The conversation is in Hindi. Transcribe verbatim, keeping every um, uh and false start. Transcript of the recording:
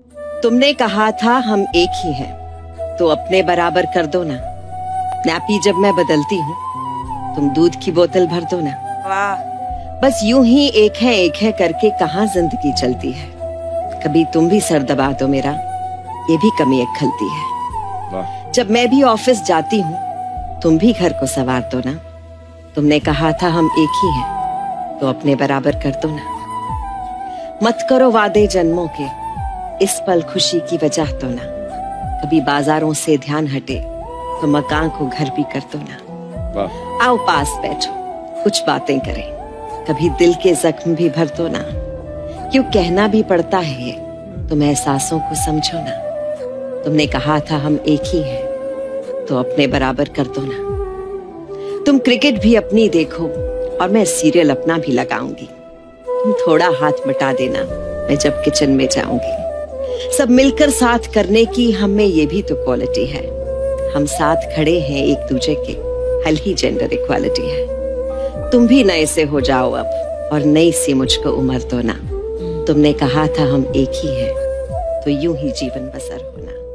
तुमने कहा था हम एक ही हैं, तो अपने बराबर कर दो ना। नैपी जब मैं बदलती हूँ, तुम दूध की बोतल भर दो ना। वाह। बस यूं ही एक है एक है करके कहाँ जिंदगी चलती है। कभी तुम भी सर दबा दो मेरा, ये भी कमी एक खलती है। वाह। जब मैं भी ऑफिस जाती हूँ, तुम भी घर को संवार दो ना। तुमने कहा था हम एक ही हैं, तो अपने बराबर कर दो ना। मत करो वादे जन्मों के, इस पल खुशी की वजह तो ना। कभी बाजारों से ध्यान हटे, तो मकान को घर भी कर दो ना। वाह। आओ पास बैठो, कुछ बातें करें, कभी दिल के जख्म भी भर दो ना। क्यों कहना भी पड़ता है ये, तुम एहसासों को समझो ना। तुमने कहा था हम एक ही हैं, तो अपने बराबर कर दो ना। तुम क्रिकेट भी अपनी देखो और मैं सीरियल अपना भी लगाऊंगी। तुम थोड़ा हाथ मिटा देना, मैं जब किचन में जाऊंगी। सब मिलकर साथ करने की हम में ये भी तो क्वालिटी है। हम साथ खड़े हैं एक दूसरे के, हल ही जेंडर इक्वालिटी है। तुम भी नए से हो जाओ अब, और नई सी मुझको उम्र दो ना। तुमने कहा था हम एक ही हैं, तो यूं ही जीवन बसर होना।